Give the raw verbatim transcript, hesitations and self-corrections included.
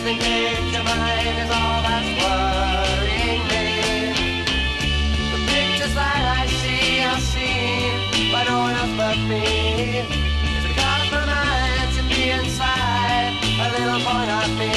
Keeping picture mind is all that's worrying me. The pictures that I see are seen by no one else but me. It's because my mind to be inside a little point of me.